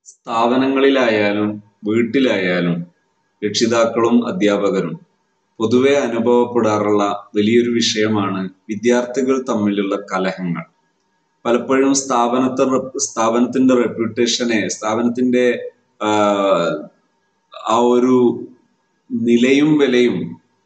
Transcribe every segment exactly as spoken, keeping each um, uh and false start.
സ്ഥാപനങ്ങളിലായാലും വീട്ടിലായാലും രക്ഷിതാക്കളും അധ്യാപകരും പൊതുവെ അനുഭവപ്പെടാറുള്ള വലിയൊരു വിഷയമാണ് വിദ്യാർത്ഥികൾ തമ്മിലുള്ള കലഹങ്ങൾ. പലപ്പോഴും സ്ഥാപനത്തെ സ്ഥാപനത്തിന്റെ റെപ്യൂട്ടേഷനെ സ്ഥാപനത്തിന്റെ ആ ഒരു നിലയും വിലയും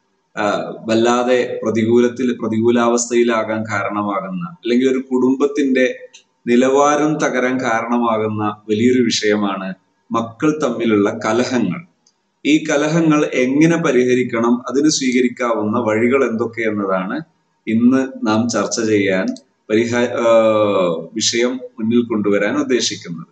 വല്ലാതെ പ്രതികൂലത്തിൽ പ്രതികൂലാവസ്ഥയിലാകാൻ കാരണമാകുന്ന, അല്ലെങ്കിൽ ഒരു കുടുംബത്തിന്റെ നിലവാരം തകരാൻ കാരണമാകുന്ന വലിയൊരു വിഷയമാണ് മക്കൾ തമ്മിലുള്ള കലഹങ്ങൾ. ഈ കലഹങ്ങൾ എങ്ങനെ പരിഹരിക്കണം, അതിന് സ്വീകരിക്കാവുന്ന വഴികൾ എന്തൊക്കെയെന്നതാണ് ഇന്ന് നാം ചർച്ച ചെയ്യാൻ പരിഹാ വിഷയം മുന്നിൽ കൊണ്ടുവരാൻ ഉദ്ദേശിക്കുന്നത്.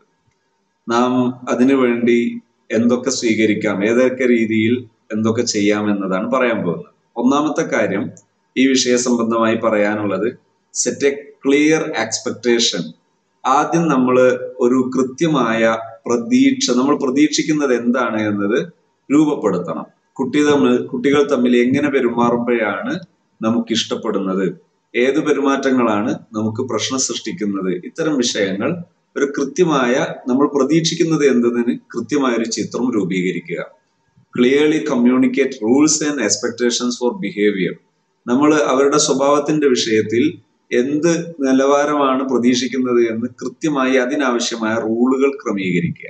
നാം അതിനു വേണ്ടി എന്തൊക്കെ സ്വീകരിക്കാം, ഏതൊക്കെ രീതിയിൽ എന്തൊക്കെ ചെയ്യാം എന്നതാണ് പറയാൻ പോകുന്നത്. ഒന്നാമത്തെ കാര്യം ഈ വിഷയ സംബന്ധമായി പറയാനുള്ളത്, സെറ്റ് എ ക്ലിയർ എക്സ്പെക്ടേഷൻ. ആദ്യം നമ്മൾ ഒരു കൃത്യമായ പ്രതീക്ഷ, നമ്മൾ പ്രതീക്ഷിക്കുന്നത് എന്താണ് എന്നത് രൂപപ്പെടുത്തണം. കുട്ടി തമ്മിൽ കുട്ടികൾ തമ്മിൽ എങ്ങനെ പെരുമാറുമ്പോഴാണ് നമുക്ക് ഇഷ്ടപ്പെടുന്നത്, ഏത് പെരുമാറ്റങ്ങളാണ് നമുക്ക് പ്രശ്നം സൃഷ്ടിക്കുന്നത്, ഇത്തരം വിഷയങ്ങൾ ഒരു കൃത്യമായ, നമ്മൾ പ്രതീക്ഷിക്കുന്നത് എന്നതിന് കൃത്യമായ ഒരു ചിത്രം രൂപീകരിക്കുക. Clearly communicate rules and expectations for behaviour. നമ്മൾ അവരുടെ സ്വഭാവത്തിന്റെ വിഷയത്തിൽ എന്ത് നിലവാരമാണ് പ്രതീക്ഷിക്കുന്നത് എന്ന് കൃത്യമായി അതിനാവശ്യമായ റൂളുകൾ ക്രമീകരിക്കുക.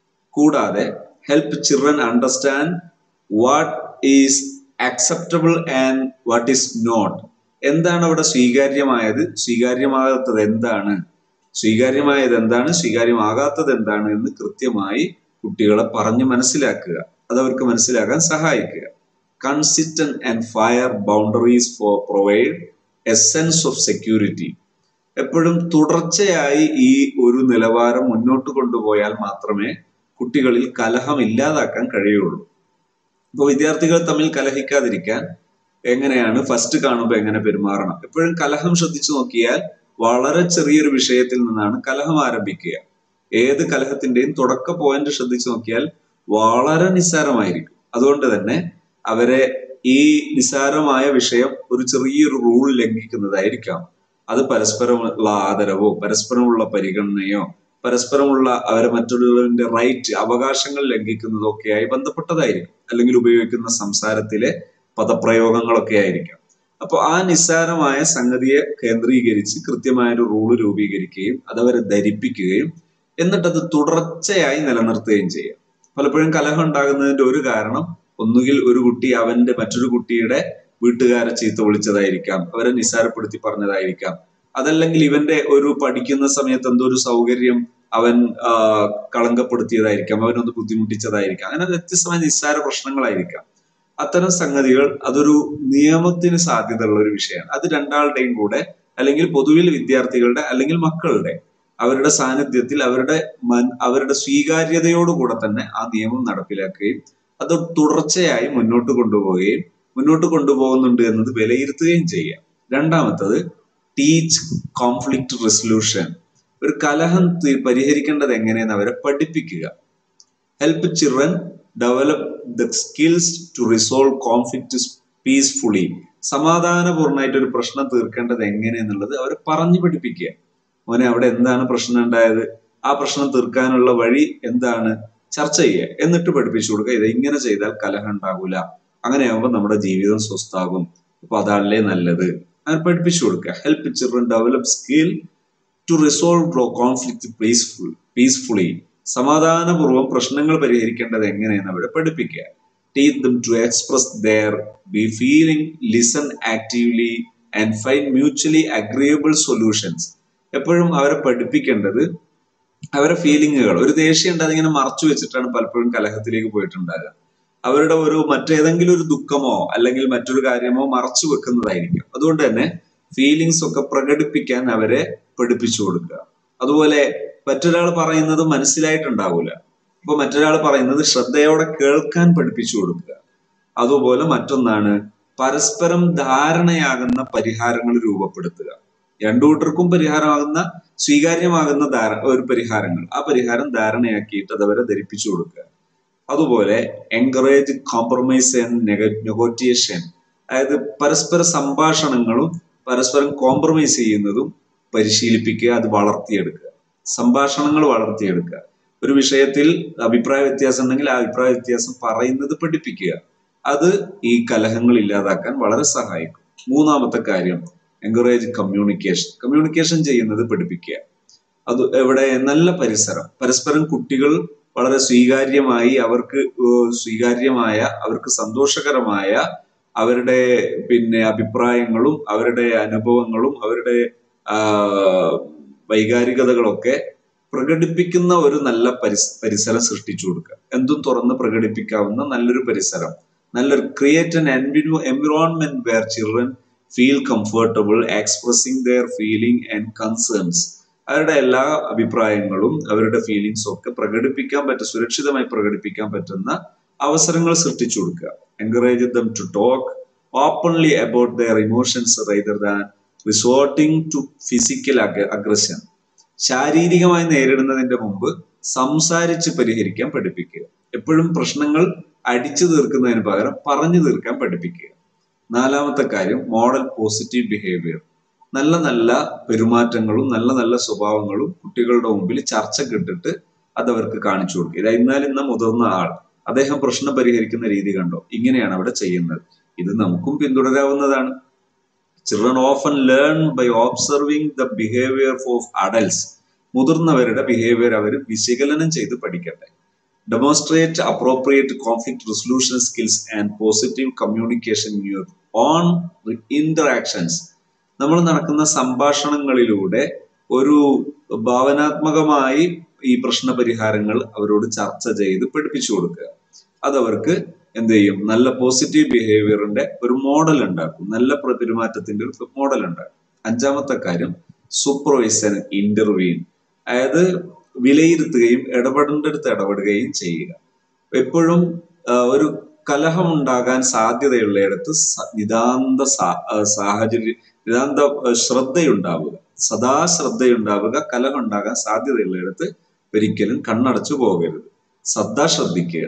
കൂടാതെ help children understand what is acceptable and what is not. എന്താണ് അവിടെ സ്വീകാര്യമായത്, സ്വീകാര്യമാകാത്തത് എന്താണ്, സ്വീകാര്യമായത് എന്താണ്, സ്വീകാര്യമാകാത്തത് എന്താണ് എന്ന് കൃത്യമായി കുട്ടികളെ പറഞ്ഞ് മനസ്സിലാക്കുക, അതവർക്ക് മനസ്സിലാക്കാൻ സഹായിക്കുക. Consistent and fair boundaries for provide a sense of security. എപ്പോഴും തുടർച്ചയായി ഈ ഒരു നിലവാരം മുന്നോട്ട് കൊണ്ടുപോയാൽ മാത്രമേ കുട്ടികളിൽ കലഹം ഇല്ലാതാക്കാൻ കഴിയുള്ളൂ. ഇപ്പോൾ വിദ്യാർത്ഥികൾ തമ്മിൽ കലഹിക്കാതിരിക്കാൻ എങ്ങനെയാണ്, ഫസ്റ്റ് കാണുമ്പോൾ എങ്ങനെ പെരുമാറണം. എപ്പോഴും കലഹം ശ്രദ്ധിച്ചു നോക്കിയാൽ വളരെ ചെറിയൊരു വിഷയത്തിൽ നിന്നാണ് കലഹം ആരംഭിക്കുക. ഏത് കലഹത്തിന്റെയും തുടക്ക പോയിന്റ് ശ്രദ്ധിച്ചു നോക്കിയാൽ വളരെ നിസ്സാരമായിരിക്കും. അതുകൊണ്ട് തന്നെ അവരെ ഈ നിസ്സാരമായ വിഷയം ഒരു ചെറിയൊരു റൂൾ ലംഘിക്കുന്നതായിരിക്കാം. അത് പരസ്പരമുള്ള ആദരവോ പരസ്പരമുള്ള പരിഗണനയോ പരസ്പരമുള്ള അവരെ മറ്റുള്ളവരുടെ റൈറ്റ്, അവകാശങ്ങൾ ലംഘിക്കുന്നതോ ഒക്കെയായി ബന്ധപ്പെട്ടതായിരിക്കും. അല്ലെങ്കിൽ ഉപയോഗിക്കുന്ന സംസാരത്തിലെ പദപ്രയോഗങ്ങളൊക്കെ ആയിരിക്കാം. അപ്പൊ ആ നിസ്സാരമായ സംഗതിയെ കേന്ദ്രീകരിച്ച് കൃത്യമായൊരു റൂള് രൂപീകരിക്കുകയും അതവരെ ധരിപ്പിക്കുകയും എന്നിട്ടത് തുടർച്ചയായി നിലനിർത്തുകയും ചെയ്യാം. പലപ്പോഴും കലഹം ഉണ്ടാകുന്നതിന്റെ ഒരു കാരണം ഒന്നുകിൽ ഒരു കുട്ടി അവന്റെ മറ്റൊരു കുട്ടിയുടെ വീട്ടുകാരെ ചീത്ത വിളിച്ചതായിരിക്കാം, അവരെ നിസ്സാരപ്പെടുത്തി പറഞ്ഞതായിരിക്കാം. അതല്ലെങ്കിൽ ഇവന്റെ ഒരു പഠിക്കുന്ന സമയത്ത് എന്തോ ഒരു സൗകര്യം അവൻ ആ കളങ്കപ്പെടുത്തിയതായിരിക്കാം, അവനൊന്ന് ബുദ്ധിമുട്ടിച്ചതായിരിക്കാം. അങ്ങനെ വ്യത്യസ്തമായ നിസ്സാര പ്രശ്നങ്ങളായിരിക്കാം. അത്തരം സംഗതികൾ അതൊരു നിയമത്തിന് സാധ്യതയുള്ള ഒരു വിഷയമാണ്. അത് രണ്ടാളുടെയും കൂടെ, അല്ലെങ്കിൽ പൊതുവിൽ വിദ്യാർത്ഥികളുടെ അല്ലെങ്കിൽ മക്കളുടെ അവരുടെ സാന്നിധ്യത്തിൽ അവരുടെ മൻ അവരുടെ സ്വീകാര്യതയോടുകൂടെ തന്നെ ആ നിയമം നടപ്പിലാക്കുകയും അത് തുടർച്ചയായി മുന്നോട്ട് കൊണ്ടുപോവുകയും മുന്നോട്ട് കൊണ്ടുപോകുന്നുണ്ട് എന്നത് വിലയിരുത്തുകയും ചെയ്യാം. രണ്ടാമത്തത് ടീച്ച് കോൺഫ്ലിക്റ്റ് റെസൊല്യൂഷൻ. ഒരു കലഹം പരിഹരിക്കേണ്ടത് എങ്ങനെയെന്ന് അവരെ പഠിപ്പിക്കുക. Help children develop the skills to resolve conflict peacefully. സമാധാനപൂർണ്ണമായിട്ട് ഒരു പ്രശ്നം തീർക്കേണ്ടത് എങ്ങനെയെന്നുള്ളത് അവരെ പറഞ്ഞു പഠിപ്പിക്കുക. മോനെ, അവിടെ എന്താണ് പ്രശ്നം ഉണ്ടായത്, ആ പ്രശ്നം തീർക്കാനുള്ള വഴി എന്താണ്, ചർച്ച ചെയ്യുക. എന്നിട്ട് പഠിപ്പിച്ചു കൊടുക്കുക, ഇത് ഇങ്ങനെ ചെയ്താൽ കലഹം ഉണ്ടാകൂല, അങ്ങനെയാകുമ്പോൾ നമ്മുടെ ജീവിതം സ്വസ്ഥാകും, അപ്പൊ അതല്ലേ നല്ലത്, അങ്ങനെ പഠിപ്പിച്ചു കൊടുക്കുക. Help children develop skill to resolve conflict peaceful peacefully. സമാധാനപൂർവ്വം പ്രശ്നങ്ങൾ പരിഹരിക്കേണ്ടത് എങ്ങനെയെന്ന് അവരെ പഠിപ്പിക്കുക. Teach them to express their be feeling, listen actively and find mutually agreeable solutions. എപ്പോഴും അവരെ പഠിപ്പിക്കേണ്ടത് അവരുടെ ഫീലിങ്ങുകൾ. ഒരു ദേഷ്യം ഉണ്ട്, അതിങ്ങനെ മറച്ചു വെച്ചിട്ടാണ് പലപ്പോഴും കലഹത്തിലേക്ക് പോയിട്ടുണ്ടാകുക. അവരുടെ ഒരു മറ്റേതെങ്കിലും ഒരു ദുഃഖമോ അല്ലെങ്കിൽ മറ്റൊരു കാര്യമോ മറച്ചു വെക്കുന്നതായിരിക്കും. അതുകൊണ്ട് തന്നെ ഫീലിങ്സ് ഒക്കെ പ്രകടിപ്പിക്കാൻ അവരെ പഠിപ്പിച്ചു കൊടുക്കുക. അതുപോലെ മറ്റൊരാൾ പറയുന്നത് മനസ്സിലായിട്ടുണ്ടാവൂല, അപ്പൊ മറ്റൊരാൾ പറയുന്നത് ശ്രദ്ധയോടെ കേൾക്കാൻ പഠിപ്പിച്ചു കൊടുക്കുക. അതുപോലെ മറ്റൊന്നാണ് പരസ്പരം ധാരണയാകുന്ന പരിഹാരങ്ങൾ രൂപപ്പെടുത്തുക. രണ്ടു കൂട്ടർക്കും പരിഹാരമാകുന്ന, സ്വീകാര്യമാകുന്ന ധാര ഒരു പരിഹാരങ്ങൾ, ആ പരിഹാരം ധാരണയാക്കിയിട്ട് അതവരെ ധരിപ്പിച്ചു കൊടുക്കുക. അതുപോലെ എൻകറേജ് കോംപ്രമൈസ് ആൻഡ് നെഗോറ്റിയേഷൻ. അതായത് പരസ്പര സംഭാഷണങ്ങളും പരസ്പരം കോംപ്രമൈസ് ചെയ്യുന്നതും പരിശീലിപ്പിക്കുക, അത് വളർത്തിയെടുക്കുക. സംഭാഷണങ്ങൾ വളർത്തിയെടുക്കുക. ഒരു വിഷയത്തിൽ അഭിപ്രായ വ്യത്യാസം ഉണ്ടെങ്കിൽ ആ അഭിപ്രായ വ്യത്യാസം പറയുന്നത് പഠിപ്പിക്കുക. അത് ഈ കലഹങ്ങൾ ഇല്ലാതാക്കാൻ വളരെ സഹായിക്കും. മൂന്നാമത്തെ കാര്യം എൻകറേജ് കമ്മ്യൂണിക്കേഷൻ. കമ്മ്യൂണിക്കേഷൻ ചെയ്യുന്നത് പഠിപ്പിക്കുക. അത് എവിടെ? നല്ല പരിസരം, പരസ്പരം കുട്ടികൾ വളരെ സ്വീകാര്യമായി അവർക്ക് സ്വീകാര്യമായ അവർക്ക് സന്തോഷകരമായ അവരുടെ പിന്നെ അഭിപ്രായങ്ങളും അവരുടെ അനുഭവങ്ങളും അവരുടെ ആ വൈകാരികതകളൊക്കെ പ്രകടിപ്പിക്കുന്ന ഒരു നല്ല പരിസ പരിസരം സൃഷ്ടിച്ചു കൊടുക്കുക. എന്തും തുറന്ന് പ്രകടിപ്പിക്കാവുന്ന നല്ലൊരു പരിസരം, നല്ലൊരു create an environment where children feel comfortable expressing their feeling and concerns. അവരുടെ എല്ലാ അഭിപ്രായങ്ങളും അവരുടെ ഫീലിങ്സും ഒക്കെ പ്രകടിപ്പിക്കാൻ പറ്റും, സുരക്ഷിതമായി പ്രകടിപ്പിക്കാൻ പറ്റുന്ന അവസരങ്ങൾ സൃഷ്ടിച്ചു കൊടുക്കുക. Encourage them to talk openly about their emotions rather than resorting to physical aggression. ശാരീരികമായി നേരിടുന്നതിന്റെ മുമ്പ് സംസാരിച്ച് പരിഹരിക്കാൻ പഠിപ്പിക്കുക. എപ്പോഴും പ്രശ്നങ്ങൾ അടിച്ചു തീർക്കുന്നതിന് പകരം പറഞ്ഞു തീർക്കാൻ പഠിപ്പിക്കുക. നാലാമത്തെ കാര്യം മോഡൽ പോസിറ്റീവ് ബിഹേവിയർ. നല്ല നല്ല പെരുമാറ്റങ്ങളും നല്ല നല്ല സ്വഭാവങ്ങളും കുട്ടികളുടെ മുമ്പിൽ ചർച്ചക്കിട്ടിട്ട് അതവർക്ക് കാണിച്ചു കൊടുക്കുക. ഇതാ എന്നാൽ ഇന്ന മുതിർന്ന ആൾ, അദ്ദേഹം പ്രശ്നം പരിഹരിക്കുന്ന രീതി കണ്ടോ, ഇങ്ങനെയാണ് അവിടെ ചെയ്യുന്നത്, ഇത് നമുക്കും പിന്തുടരാവുന്നതാണ്. Children often learn by observing the behaviour of adults. മുതിർന്നവരുടെ ബിഹേവിയർ അവർ വിശകലനം ചെയ്ത് പഠിക്കട്ടെ. Demonstrate appropriate conflict resolution skills and positive communication in your own interactions. നമ്മൾ നടക്കുന്ന സംഭാഷണങ്ങളിലൂടെ ഒരു ഭാവനാത്മകമായി ഈ പ്രശ്ന പരിഹാരങ്ങൾ അവരോട് ചർച്ച ചെയ്ത് പഠിപ്പിച്ചു കൊടുക്കുക. അതവർക്ക് എന്ത് ചെയ്യും? നല്ല പോസിറ്റീവ് ബിഹേവിയറിന്റെ ഒരു മോഡൽ ഉണ്ടാക്കും, നല്ല പെരുമാറ്റത്തിന്റെ ഒരു മോഡൽ ഉണ്ടാക്കും. അഞ്ചാമത്തെ കാര്യം സൂപ്പർവൈസർ ഇന്റർവീൻ, അതായത് വിലയിരുത്തുകയും ഇടപെടേണ്ടടുത്ത് ഇടപെടുകയും ചെയ്യുക. എപ്പോഴും ഒരു കലഹം ഉണ്ടാകാൻ സാധ്യതയുള്ളയിടത്ത് നിതാന്ത സാഹചര്യ നിതാന്ത ശ്രദ്ധയുണ്ടാവുക, സദാ ശ്രദ്ധയുണ്ടാവുക. കലഹം ഉണ്ടാകാൻ സാധ്യതയുള്ളയിടത്ത് ഒരിക്കലും കണ്ണടച്ചു പോകരുത്, സദാ ശ്രദ്ധിക്കുക.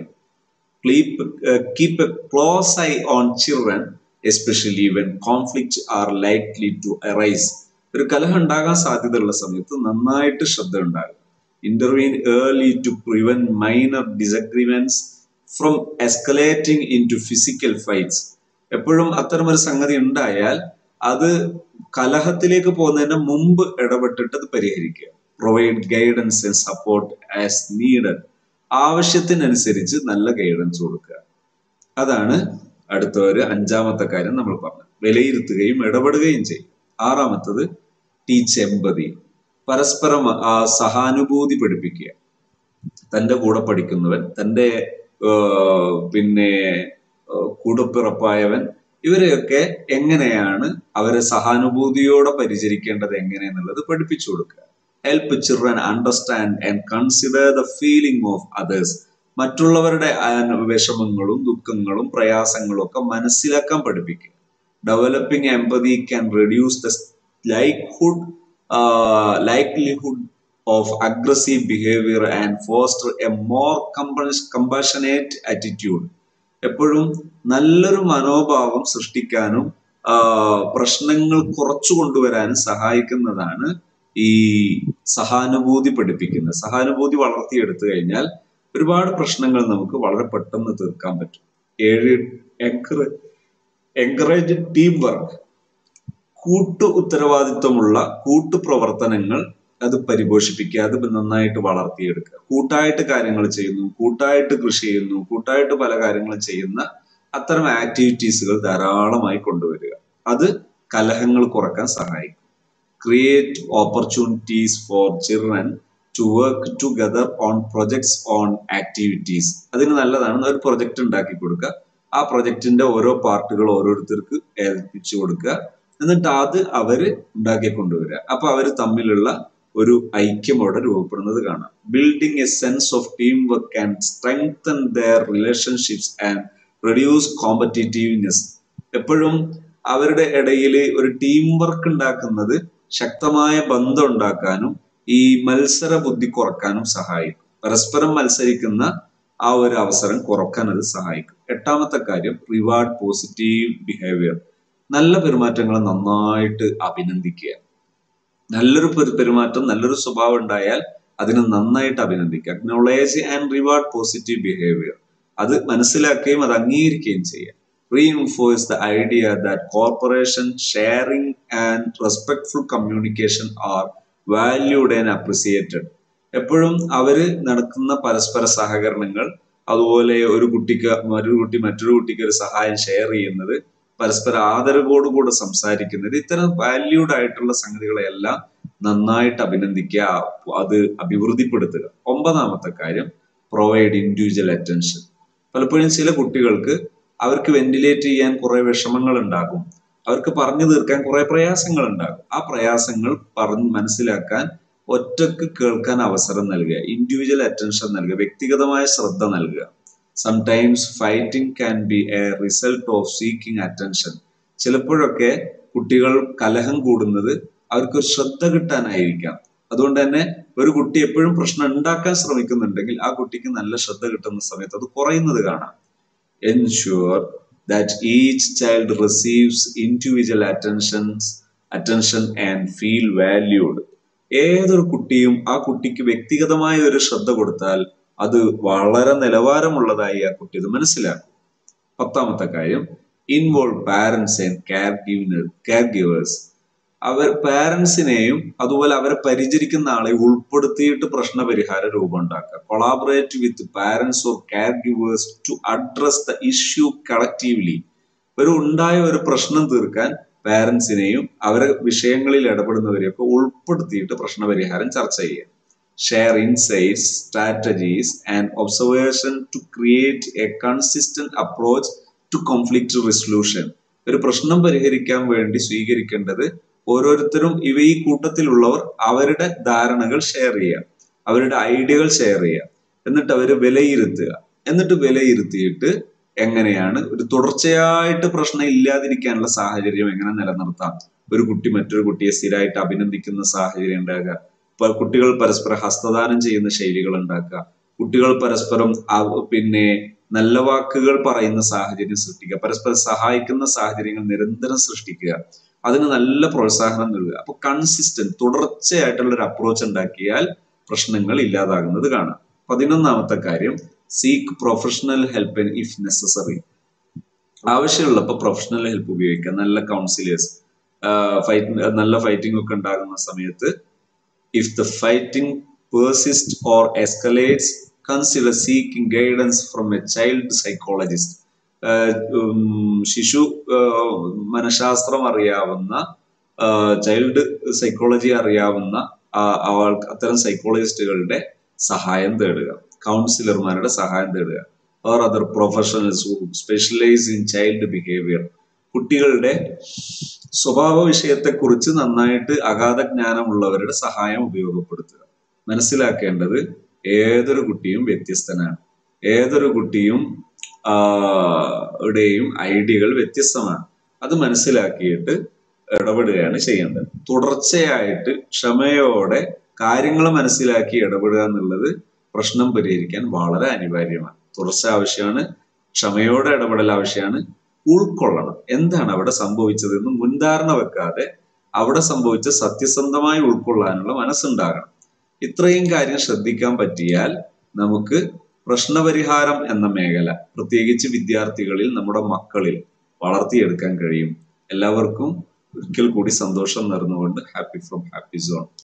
Keep a close eye on children especially when conflict are likely to arise. ഒരു കലഹം ഉണ്ടാകാൻ സാധ്യതയുള്ള സമയത്ത് നന്നായിട്ട് ശ്രദ്ധ ഉണ്ടാകുക. Intervene early to prevent minor disagreements from escalating into physical fights. എപ്പോഴും അത്തരമൊരു സംഗതി ഉണ്ടായാൽ അത് കലഹത്തിലേക്ക് പോകുന്നതിന് മുമ്പ് ഇടപെട്ടിട്ട് അത് പരിഹരിക്കുക. Provide guidance and support as needed. ആവശ്യത്തിനനുസരിച്ച് നല്ല ഗൈഡൻസ് കൊടുക്കുക. അതാണ് അടുത്ത ഒരു അഞ്ചാമത്തെ കാര്യം നമ്മൾ പറഞ്ഞത്. വിലയിരുത്തുകയും ഇടപെടുകയും ചെയ്യും. ആറാമത്തത് ടീച്ച് എമ്പതി. പരസ്പരം ആ സഹാനുഭൂതി പഠിപ്പിക്കുക. തൻ്റെ കൂടെ പഠിക്കുന്നവൻ, തൻ്റെ പിന്നെ കൂടപ്പിറപ്പായവൻ, ഇവരെയൊക്കെ എങ്ങനെയാണ് അവരെ സഹാനുഭൂതിയോടെ പരിചരിക്കേണ്ടത് എങ്ങനെയെന്നുള്ളത് പഠിപ്പിച്ചു കൊടുക്കുക. Help children understand and consider the feeling of others. മറ്റുള്ളവരുടെ വിഷമങ്ങളും ദുഃഖങ്ങളും പ്രയാസങ്ങളും ഒക്കെ മനസ്സിലാക്കാൻ പഠിപ്പിക്കുക. Developing empathy can reduce the likelihood likelihood of aggressive behavior and foster a more compassionate attitude. എപ്പോഴും നല്ലൊരു മനോഭാവം സൃഷ്ടിക്കാനും പ്രശ്നങ്ങൾ കുറച്ചു കൊണ്ടുവരാനും സഹായിക്കുന്നതാണ് ഈ സഹാനുഭൂതി പഠിപ്പിക്കുന്നത്. സഹാനുഭൂതി വളർത്തിയെടുത്തു കഴിഞ്ഞാൽ ഒരുപാട് പ്രശ്നങ്ങൾ നമുക്ക് വളരെ പെട്ടെന്ന് തീർക്കാൻ പറ്റും. ഏഴ് എൻകറേജ് ടീം വർക്ക്. കൂട്ടു ഉത്തരവാദിത്വമുള്ള കൂട്ടുപ്രവർത്തനങ്ങൾ അത് പരിപോഷിപ്പിക്കുക, അത് നന്നായിട്ട് വളർത്തിയെടുക്കുക. കൂട്ടായിട്ട് കാര്യങ്ങൾ ചെയ്യുന്നു, കൂട്ടായിട്ട് കൃഷി ചെയ്യുന്നു, കൂട്ടായിട്ട് പല കാര്യങ്ങളും ചെയ്യുന്ന അത്തരം ആക്ടിവിറ്റീസുകൾ ധാരാളമായി കൊണ്ടുവരിക. അത് കലഹങ്ങൾ കുറക്കാൻ സഹായിക്കും. Create opportunities for children to work together on projects on activities. അതിന് നല്ലതാണ് ഒരു പ്രൊജക്ട് ഉണ്ടാക്കി കൊടുക്കുക. ആ പ്രൊജക്ടിന്റെ ഓരോ പാർട്ടുകൾ ഓരോരുത്തർക്ക് ഏൽപ്പിച്ചു കൊടുക്കുക. എന്നിട്ട് അത് അവര് ഉണ്ടാക്കി കൊണ്ടുവരിക. അപ്പൊ അവര് തമ്മിലുള്ള ഒരു ഐക്യം അവിടെ രൂപപ്പെടുന്നത് കാണാം. Building a sense of team work and strengthen their relationships and reduce competitiveness. എപ്പോഴും അവരുടെ ഇടയിൽ ഒരു ടീം വർക്ക് ഉണ്ടാക്കുന്നത് ശക്തമായ ബന്ധം ഉണ്ടാക്കാനും ഈ മത്സര ബുദ്ധി കുറക്കാനും സഹായിക്കും. പരസ്പരം മത്സരിക്കുന്ന ആ ഒരു അവസരം കുറക്കാൻ അത് സഹായിക്കും. എട്ടാമത്തെ കാര്യം റിവാർഡ് പോസിറ്റീവ് ബിഹേവിയർ. നല്ല പെരുമാറ്റങ്ങളെ നന്നായിട്ട് അഭിനന്ദിക്കുക. നല്ലൊരു പെരുമാറ്റം, നല്ലൊരു സ്വഭാവം ഉണ്ടായാൽ അതിന് നന്നായിട്ട് അഭിനന്ദിക്കുക. Acknowledge and reward positive behaviour. അത് മനസ്സിലാക്കുകയും അത് അംഗീകരിക്കുകയും ചെയ്യുക. Reinforce the idea that corporation sharing and respectful communication are valued and appreciated. എപ്പോഴും അവര് നടക്കുന്ന പരസ്പര സഹകരണങ്ങൾ, അതുപോലെ ഒരു കുട്ടിക്ക് മറ്റൊരു കുട്ടി മറ്റൊരു കുട്ടിക്ക് ഒരു സഹായം ഷെയർ ചെയ്യുന്നത്, പരസ്പര ആദരവോടുകൂടെ സംസാരിക്കുന്നത്, ഇത്തരം വാല്യൂഡ് ആയിട്ടുള്ള സംഗതികളെല്ലാം നന്നായിട്ട് അഭിനന്ദിക്കുക, അത് അഭിവൃദ്ധിപ്പെടുത്തുക. ഒമ്പതാമത്തെ കാര്യം, പ്രൊവൈഡ് ഇൻഡിവിജ്വൽ അറ്റൻഷൻ. പലപ്പോഴും ചില കുട്ടികൾക്ക് അവർക്ക് വെന്റിലേറ്റ് ചെയ്യാൻ കുറെ വിഷമങ്ങൾ ഉണ്ടാകും, അവർക്ക് പറഞ്ഞു തീർക്കാൻ കുറെ പ്രയാസങ്ങൾ ഉണ്ടാകും. ആ പ്രയാസങ്ങൾ പറഞ്ഞ് മനസ്സിലാക്കാൻ ഒറ്റക്ക് കേൾക്കാൻ അവസരം നൽകുക, ഇൻഡിവിജ്വൽ അറ്റൻഷൻ നൽകുക, വ്യക്തിഗതമായ ശ്രദ്ധ നൽകുക. Sometimes fighting can be a result of seeking attention. ചിലപ്പോഴൊക്കെ കുട്ടികൾ കലഹം കൂടുന്നത് അവർക്ക് ശ്രദ്ധ കിട്ടാനായിരിക്കാം. അതുകൊണ്ട് തന്നെ ഒരു കുട്ടി എപ്പോഴും പ്രശ്നം ഉണ്ടാക്കാൻ ശ്രമിക്കുന്നുണ്ടെങ്കിൽ ആ കുട്ടിക്ക് നല്ല ശ്രദ്ധ കിട്ടുന്ന സമയത്ത് അത് കുറയുന്നത് കാണാം. Ensure that each child receives individual attentions attention and feel valued. ഏതൊരു കുട്ടിയും ആ കുട്ടിക്ക് വ്യക്തിഗതമായ ഒരു ശ്രദ്ധ കൊടുത്താൽ അത് വളരെ നിലവാരമുള്ളതായി ആ കുട്ടി അത് മനസ്സിലാക്കും. പത്താമത്തെ കാര്യം, involve parents and care giver care givers. അവർ പാരന്റ്സിനെയും അതുപോലെ അവരെ പരിചരിക്കുന്ന ആളെ ഉൾപ്പെടുത്തിയിട്ട് പ്രശ്ന പരിഹാര രൂപം ഉണ്ടാക്കുക. Collaborate with parents or care givers to address the issue collectively. ഒരു ഉണ്ടായ ഒരു പ്രശ്നം തീർക്കാൻ പാരന്റ്സിനെയും അവരെ വിഷയങ്ങളിൽ ഇടപെടുന്നവരെയൊക്കെ ഉൾപ്പെടുത്തിയിട്ട് പ്രശ്നപരിഹാരം ചർച്ച ചെയ്യുക. Share insights, strategies and observation to create a consistent approach to conflict resolution. ഒരു പ്രശ്നം പരിഹരിക്കാൻ വേണ്ടി സ്വീകരിക്കേണ്ടത് ഓരോരുത്തരും ഇവ ഈ കൂട്ടത്തിലുള്ളവർ അവരുടെ ധാരണകൾ ഷെയർ ചെയ്യുക, അവരുടെ ഐഡിയകൾ ഷെയർ ചെയ്യുക, എന്നിട്ട് അവർ വിലയിരുത്തുക. എന്നിട്ട് വിലയിരുത്തിയിട്ട് എങ്ങനെയാണ് ഒരു തുടർച്ചയായിട്ട് പ്രശ്നം ഇല്ലാതിരിക്കാനുള്ള സാഹചര്യം എങ്ങനെ നിലനിർത്താം. ഒരു കുട്ടി മറ്റൊരു കുട്ടിയെ സ്ഥിരമായിട്ട് അഭിനന്ദിക്കുന്ന സാഹചര്യം ഉണ്ടാക്കുക, കുട്ടികൾ പരസ്പരം ഹസ്തദാനം ചെയ്യുന്ന ശൈലികൾ ഉണ്ടാക്കുക, കുട്ടികൾ പരസ്പരം പിന്നെ നല്ല വാക്കുകൾ പറയുന്ന സാഹചര്യം സൃഷ്ടിക്കുക, പരസ്പരം സഹായിക്കുന്ന സാഹചര്യങ്ങൾ നിരന്തരം സൃഷ്ടിക്കുക, അതിന് നല്ല പ്രോത്സാഹനം നൽകുക. അപ്പൊ കൺസിസ്റ്റന്റ് തുടർച്ചയായിട്ടുള്ള ഒരു അപ്രോച്ച് ഉണ്ടാക്കിയാൽ പ്രശ്നങ്ങൾ ഇല്ലാതാകുന്നത് കാണാം. പതിനൊന്നാമത്തെ കാര്യം, seek professional help if necessary. ആവശ്യമുള്ളപ്പോൾ പ്രൊഫഷണൽ ഹെൽപ്പ് ഉപയോഗിക്കുക. നല്ല കൗൺസിലേഴ്സ്, ഫൈറ്റ് നല്ല ഫൈറ്റിംഗ് ഒക്കെ ഉണ്ടാകുന്ന സമയത്ത് if the fighting persist or escalates consider seeking guidance from a child psychologist. ശിശു മനഃശാസ്ത്രം അറിയാവുന്ന, ചൈൽഡ് സൈക്കോളജി അറിയാവുന്ന അത്തരം സൈക്കോളജിസ്റ്റുകളുടെ സഹായം തേടുക, കൗൺസിലർമാരുടെ സഹായം തേടുക. Or other professionals who specialise in child behaviour. കുട്ടികളുടെ സ്വഭാവ വിഷയത്തെക്കുറിച്ച് നന്നായിട്ട് അഗാധ ജ്ഞാനമുള്ളവരുടെ സഹായം ഉപയോഗപ്പെടുത്തുക. മനസ്സിലാക്കേണ്ടത് ഏതൊരു കുട്ടിയും വ്യത്യസ്തനാണ്, ഏതൊരു കുട്ടിയും യുടെയും ഐഡിയകൾ വ്യത്യസ്തമാണ്. അത് മനസ്സിലാക്കിയിട്ട് ഇടപെടുകയാണ് ചെയ്യേണ്ടത്. തുടർച്ചയായിട്ട് ക്ഷമയോടെ കാര്യങ്ങൾ മനസ്സിലാക്കി ഇടപെടുക എന്നുള്ളത് പ്രശ്നം പരിഹരിക്കാൻ വളരെ അനിവാര്യമാണ്. തുടർച്ച ആവശ്യമാണ്, ക്ഷമയോടെ ഇടപെടൽ ആവശ്യമാണ്. ഉൾക്കൊള്ളണം എന്താണ് അവിടെ സംഭവിച്ചതെന്ന് മുൻധാരണ വെക്കാതെ അവിടെ സംഭവിച്ച സത്യസന്ധമായി ഉൾക്കൊള്ളാനുള്ള മനസ്സുണ്ടാകണം. ഇത്രയും കാര്യം ശ്രദ്ധിക്കാൻ പറ്റിയാൽ നമുക്ക് പ്രശ്നപരിഹാരം എന്ന മേഖല പ്രത്യേകിച്ച് വിദ്യാർത്ഥികളിൽ, നമ്മുടെ മക്കളിൽ വളർത്തിയെടുക്കാൻ കഴിയും. എല്ലാവർക്കും ഒരിക്കൽ കൂടി സന്തോഷം നേർന്നുകൊണ്ട് ഹാപ്പി ഫ്രം ഹാപ്പി സോൺ.